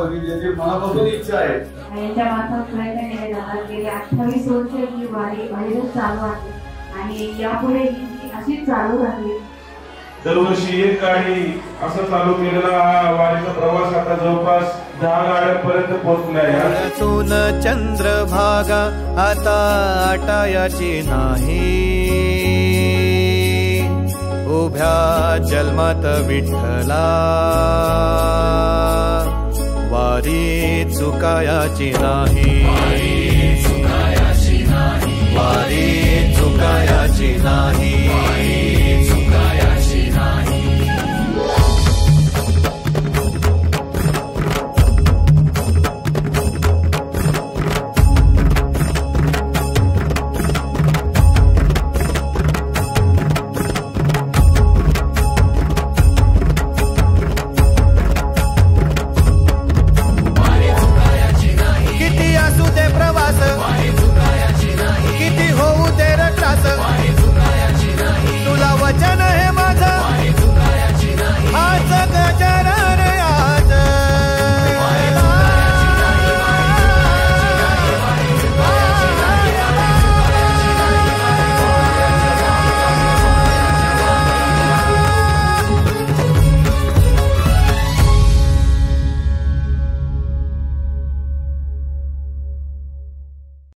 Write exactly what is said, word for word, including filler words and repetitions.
बघितली, याची मनापासून इच्छा आहे. यांच्या मार्फत प्रयत्न केले जातात. गेले अठ्ठावीस वर्ष ही वारी वारीच चालू आहे आणि यापुढे ही अशीच चालू राहील. दरवर्षी एक गाडी असं चालू केलेला हा वारीचा प्रवास आता जवळपास दहा गाड्यांपर्यंत पोहोचला आहे. सोन चंद्रभागा आता आटायाची नाही, उभ्या जन्मात विठ्ठला वारी चुकायाची नाही.